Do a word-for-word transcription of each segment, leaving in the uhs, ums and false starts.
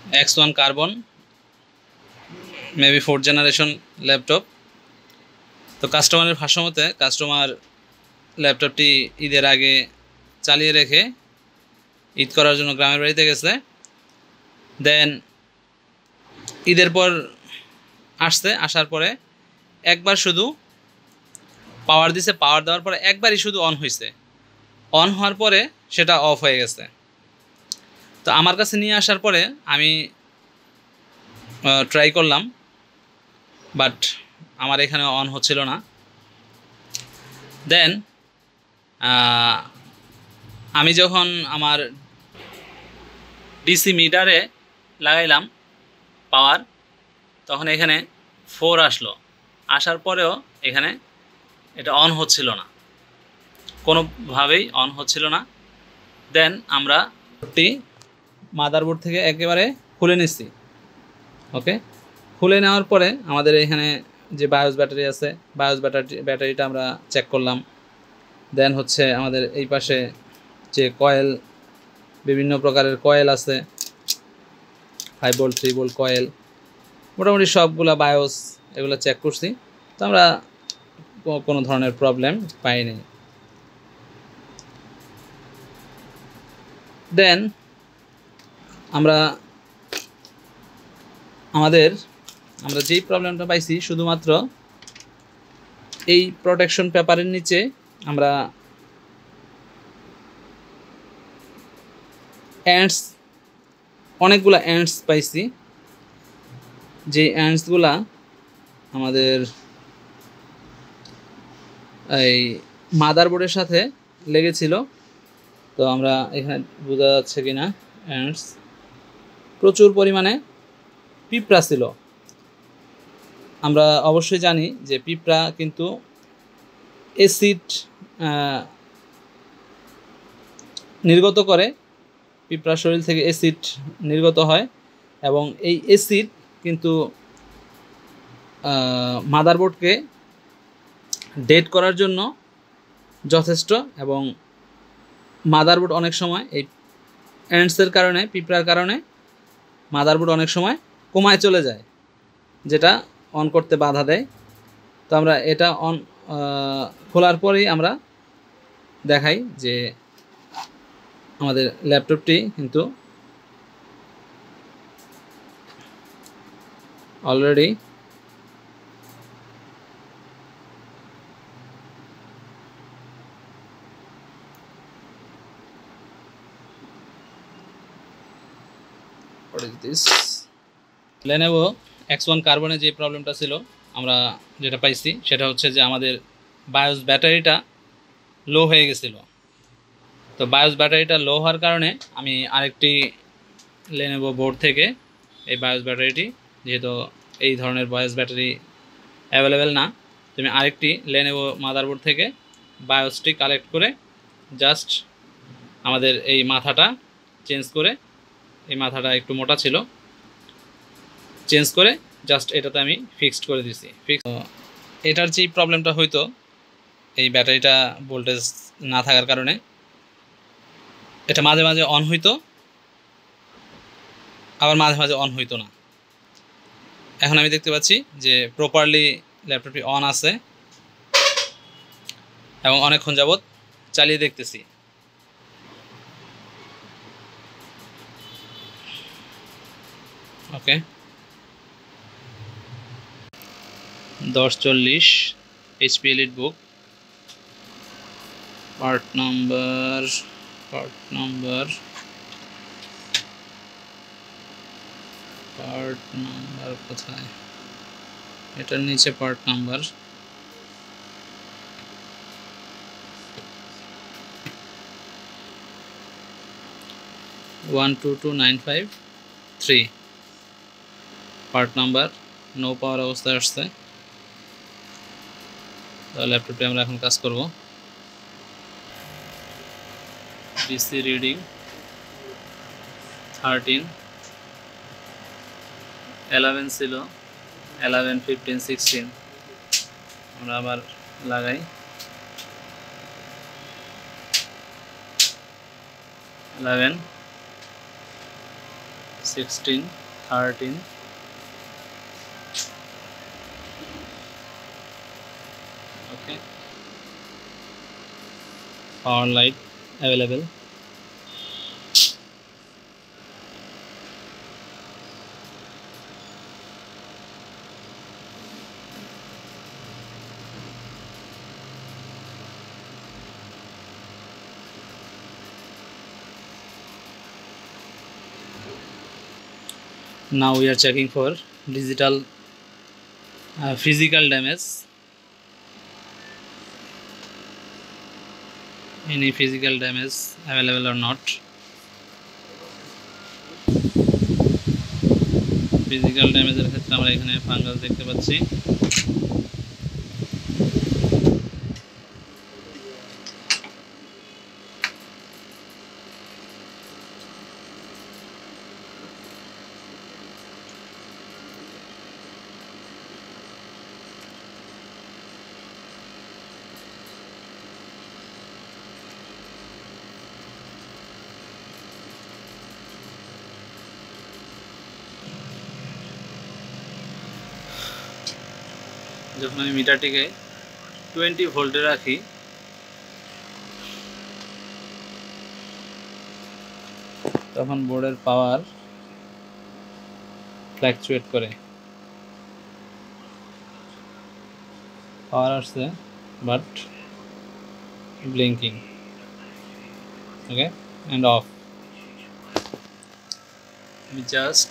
X one carbon maybe fourth generation laptop. তো কাস্টমারের ভাষ্যমতে কাস্টমার ল্যাপটপটি ঈদের আগে চালিয়ে রেখে ঈদ করার জন্য গ্রামের বাড়িতে গেছে। দেন ঈদের পর আসছে, আসার পরে একবার শুধু পাওয়ার দিছে, পাওয়ার দেওয়ার পরে একবারই শুধু অন হয়েছে, অন হওয়ার পরে সেটা অফ হয়ে গেছে। তো আমার কাছে নিয়ে আসার পরে আমি ট্রাই করলাম, বাট আমার এখানে অন হচ্ছিল না। দেন আমি যখন আমার ডিসি মিটারে লাগাইলাম পাওয়ার, তখন এখানে ফোর আসলো, আসার পরেও এখানে এটা অন হচ্ছিল না, কোনোভাবেই অন হচ্ছিল না। দেন আমরা মাদারবোর্ড থেকে একেবারে খুলে নিচ্ছি। ওকে, খুলে নেওয়ার পরে আমাদের এখানে যে বায়োস ব্যাটারি আছে, বায়োস ব্যাটারি ব্যাটারিটা আমরা চেক করলাম। দেন হচ্ছে আমাদের এই পাশে যে কয়েল, বিভিন্ন প্রকারের কয়েল আছে, five volt three volt coil, মোটামুটি সবগুলা বায়োস এগুলো চেক করছি। তো আমরা কোনো ধরনের প্রবলেম পাইনি। দেন আমরা আমাদের আমরা যেই প্রবলেমটা পাইছি শুধুমাত্র এই প্রোটেকশন পেপারের নিচে আমরা অ্যান্টস, অনেকগুলা অ্যান্টস পাইছি, যে অ্যান্টসগুলা আমাদের এই মাদারবোর্ডের সাথে লেগেছিল। তো আমরা এখানে বোঝা যাচ্ছে কিনা, অ্যান্টস প্রচুর পরিমাণে পিঁপড়া ছিল। আমরা অবশ্যই জানি যে পিঁপড়া কিন্তু অ্যাসিড নির্গত করে, পিঁপড়ার শরীর থেকে অ্যাসিড নির্গত হয়, এবং এই অ্যাসিড কিন্তু মাদারবোর্ডকে ডেড করার জন্য যথেষ্ট। এবং মাদারবোর্ড অনেক সময় এই অ্যান্টসের কারণে, পিঁপড়ার কারণে মাদারবোর্ড অনেক সময় কমায় চলে যায়, যেটা অন করতে বাধা দেয়। তো আমরা এটা অন খোলার পরেই আমরা দেখাই যে আমাদের ল্যাপটপটি কিন্তু অলরেডি Lenovo এক্স ওয়ান কার্বনে যে প্রবলেমটা ছিল আমরা যেটা পাইছি সেটা হচ্ছে যে আমাদের বায়োস ব্যাটারিটা লো হয়ে গেছিল। তো বায়োস ব্যাটারিটা লো হওয়ার কারণে আমি আরেকটি Lenovo বোর্ড থেকে এই বায়োস ব্যাটারিটি, যেহেতু এই ধরনের বায়োস ব্যাটারি অ্যাভেলেবেল না, তুমি আরেকটি Lenovo মাদারবোর্ড থেকে বায়োসটি কালেক্ট করে জাস্ট আমাদের এই মাথাটা চেঞ্জ করে, এই মাথাটা একটু মোটা ছিল, চেঞ্জ করে জাস্ট এটাতে আমি ফিক্সড করে দিছি। ফিক্স এটার যেই প্রবলেমটা হইতো, এই ব্যাটারিটা ভোল্টেজ না থাকার কারণে এটা মাঝে মাঝে অন হইতো, আবার মাঝে মাঝে অন হইতো না। এখন আমি দেখতে পাচ্ছি যে প্রপারলি ল্যাপটপটি অন আছে এবং অনেকক্ষণ যাবত চালিয়ে দেখতেছি। ওকে, দশ চল্লিশ HP EliteBook, part number part number part number কোথায়, এটার নিচে part number one two two nine five three, part number no power অবস্থায় আসছে। তো ল্যাপটপে আমরা এখন কাজ করব। ডিসি রিডিং থার্টিন, এলেভেন ছিল, এলেভেন ফিফটিন সিক্সটিন, আমরা আবার লাগাই। Eleven sixteen, thirteen, okay, power light available. Now we are checking for digital uh, physical damage. Any physical damage available or not. Physical damage এর ক্ষেত্রে আমরা এখানে fungus দেখতে পাচ্ছি। যখন আমি মিটারটিকে টোয়েন্টি ভোল্টে রাখি তখন বোর্ডের পাওয়ার ফ্ল্যাকচুয়েট করে, পাওয়ার আসছে but blinking, okay, and off. আমি জাস্ট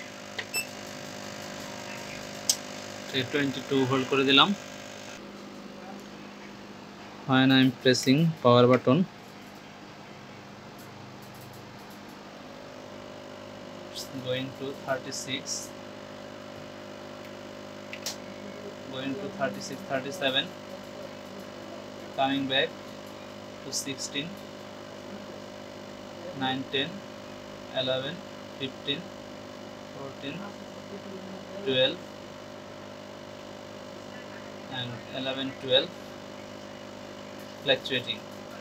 twenty-two volt করে দিলাম। when I am pressing power button, it's going to thirty-six, going to thirty-six, thirty-seven, coming back to sixteen, nine, ten, eleven, fifteen, fourteen, twelve, and eleven, twelve, fluctuating,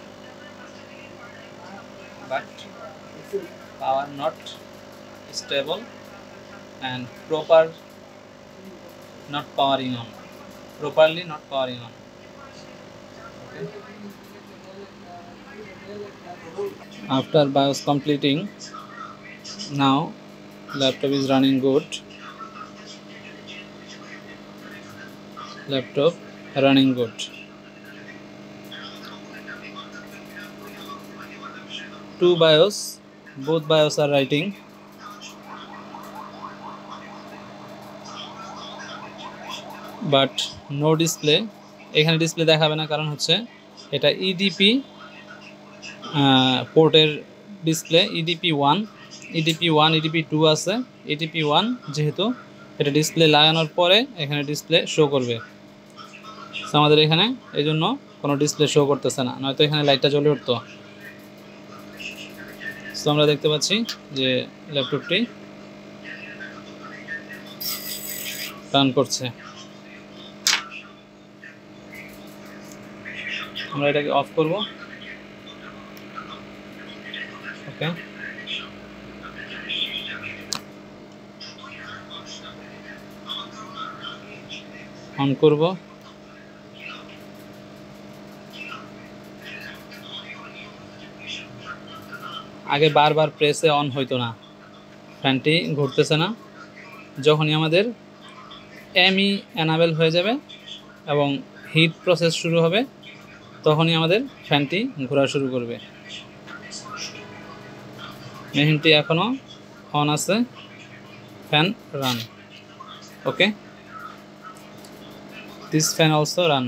but power not stable and proper not powering on, properly not powering on. Okay. After BIOS completing, now laptop is running good. Laptop running good. Two BIOS, both BIOS are writing. But no display. এখানে display দেখাবে না, কারণ হচ্ছে এটা EDP পোর্টের display, EDP one, EDP one, EDP two আছে, EDP one যেহেতু এটা ডিসপ্লে লাগানোর পরে এখানে ডিসপ্লে শো করবে, আমাদের এখানে এই জন্য কোনো ডিসপ্লে শো করতেছে না, নয়তো এখানে লাইটটা জ্বলে উঠতো। তো আমরা দেখতে পাচ্ছি যে ল্যাপটপটি রান করছে। আমরা এটাকে অফ করব। ওকে, অন করব। আগে বারবার প্রেসে অন হইতো না, ফ্যানটি ঘুরতেছে না। যখনই আমাদের এমই এনাবেল হয়ে যাবে এবং হিট প্রসেস শুরু হবে তখনই আমাদের ফ্যানটি ঘোরা শুরু করবে। মেশিনটি এখনও অন আছে, fan run. Okay, this fan also run.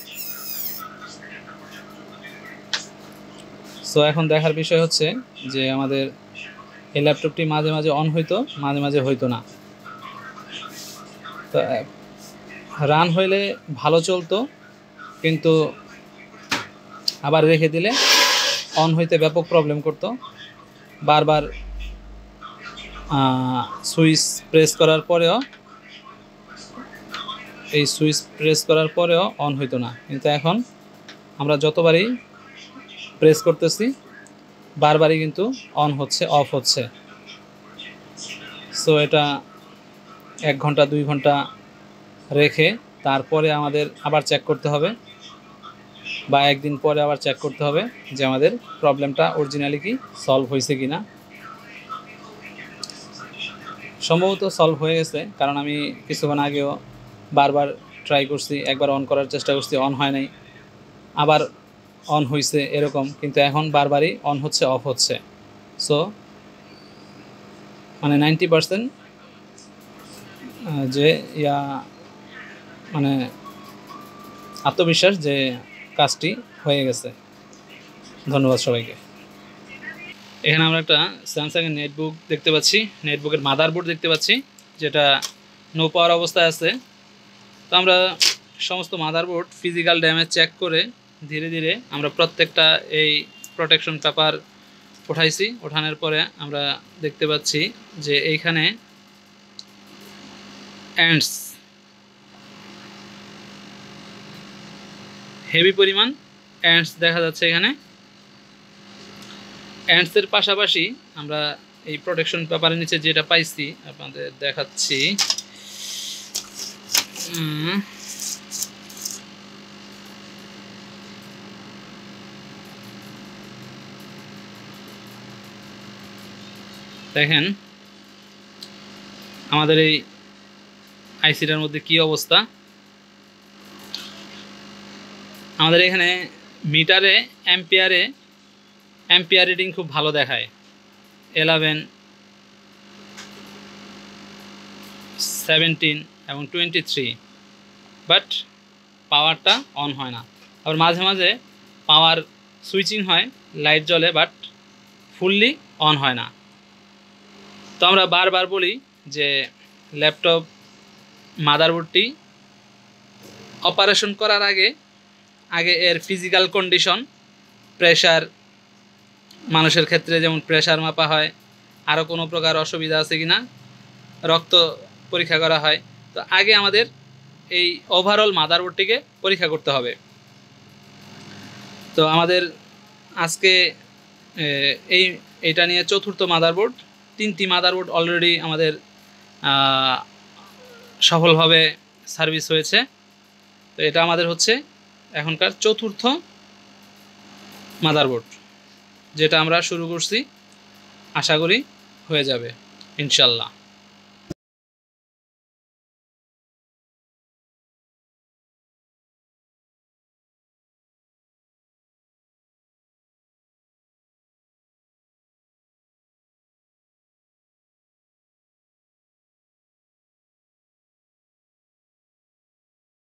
So এখন দেখার বিষয় হচ্ছে যে আমাদের এই ল্যাপটপটি মাঝে মাঝে অন হইতো, মাঝে মাঝে হইতো না। তো রান হইলে ভালো চলতো, কিন্তু আবার রেখে দিলে অন হইতে ব্যাপক প্রবলেম করতো। বারবার সুইচ প্রেস করার পরেও এই সুইচ প্রেস করার পরেও অন হইতো না, কিন্তু এখন আমরা যতবারই প্রেস করতেছি বারবারই কিন্তু অন হচ্ছে, অফ হচ্ছে। সো এটা এক ঘন্টা দুই ঘন্টা রেখে তারপরে আমাদের আবার চেক করতে হবে, বা একদিন পরে আবার চেক করতে হবে যে আমাদের প্রবলেমটা অরিজিনালি কি সলভ হয়েছে কি না। সম্ভবত সলভ হয়ে গেছে, কারণ আমি কিছুক্ষণ আগেও বারবার ট্রাই করছি, একবার অন করার চেষ্টা করছি, অন হয় নাই, আবার অন হয়েছে এরকম, কিন্তু এখন বারবারই অন হচ্ছে অফ হচ্ছে। সো মানে নাইনটি পার্সেন্ট যে ইয়া মানে আত্মবিশ্বাস যে কাজটি হয়ে গেছে। ধন্যবাদ সবাইকে। এখানে আমরা একটা স্যামসাংয়ের নেটবুক দেখতে পাচ্ছি, নেটবুকের মাদারবোর্ড দেখতে পাচ্ছি, যেটা নো পাওয়ার অবস্থায় আছে। তো আমরা সমস্ত মাদারবোর্ড ফিজিক্যাল ড্যামেজ চেক করে ধীরে ধীরে আমরা প্রত্যেকটা এই প্রোটেকশন পেপার উঠাইছি। ওঠানোর পরে আমরা দেখতে পাচ্ছি যে এইখানে অ্যান্ডস, হেভি পরিমাণ অ্যান্ডস দেখা যাচ্ছে এখানে। অ্যান্ডসের পাশাপাশি আমরা এই প্রোটেকশন পেপারের নিচে যেটা পাইছি আপনাদের দেখাচ্ছি। দেখেন আমাদের এই আইসিটার মধ্যে কি অবস্থা। আমাদের এখানে মিটারে অ্যাম্পিয়ারে অ্যাম্পিয়ার রিডিং খুব ভালো দেখায়, ইলেভেন, সেভেন্টিন এবং টোয়েন্টি থ্রি, বাট পাওয়ারটা অন হয় না। আবার মাঝে মাঝে পাওয়ার সুইচিং হয়, লাইট জ্বলে, বাট ফুললি অন হয় না। তো আমরা বারবার বলি যে ল্যাপটপ মাদারবোর্ডটি অপারেশন করার আগে আগে এর ফিজিক্যাল কন্ডিশন, প্রেশার, মানুষের ক্ষেত্রে যেমন প্রেশার মাপা হয়, আরও কোনো প্রকার অসুবিধা আছে কি না রক্ত পরীক্ষা করা হয়। তো আগে আমাদের এই ওভারঅল মাদারবোর্ডটিকে পরীক্ষা করতে হবে। তো আমাদের আজকে এই এটা নিয়ে চতুর্থ মাদারবোর্ড। তিনটি মাদারবোর্ড অলরেডি আমাদের সফলভাবে সার্ভিস হয়েছে। তো এটা আমাদের হচ্ছে এখনকার চতুর্থ মাদারবোর্ড, যেটা আমরা শুরু করছি, আশা করি হয়ে যাবে ইনশাল্লাহ।